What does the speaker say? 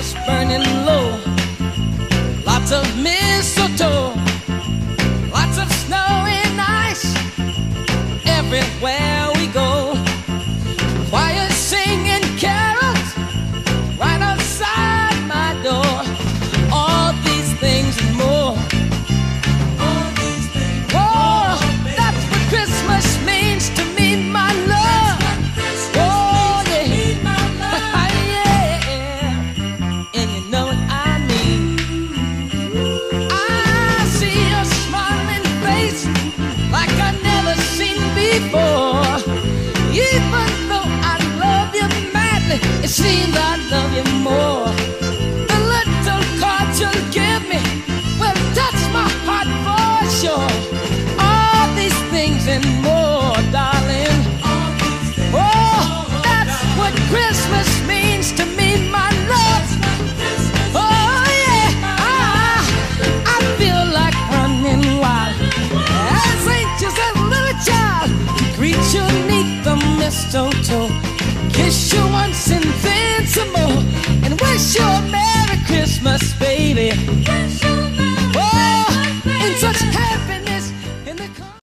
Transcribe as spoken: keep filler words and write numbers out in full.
candles burning low, lots of mistletoe, lots of snow and ice everywhere we go. Choir singing carols right outside my door. All these things and more. All these things. Oh, that's what Christmas means to me, my love. Oh yeah, yeah. And you know what I mean. I see your smiling face like I never seen before. Even though I love you madly, it seems I love you more. The little card you'll give me will touch my heart for sure. All these things and more, darling. Oh, that's what Christmas means to me, my love. Oh yeah, ah, I feel like running wild as anxious as a little child. Greet you neath the mistletoe, kiss you once and then some more, and wish you a Merry Christmas, baby.